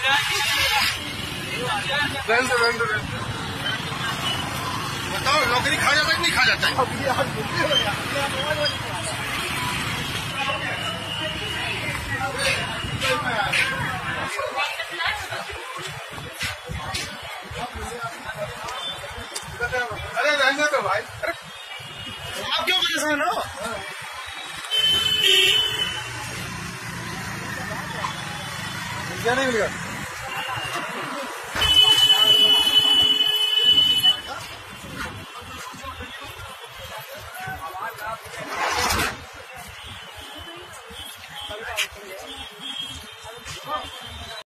बताओ नौकरी खा जाता है कि नहीं खा जाता है? अरे रहने दो भाई, आप क्यों परेशान हो? क्या नहीं मिलेगा?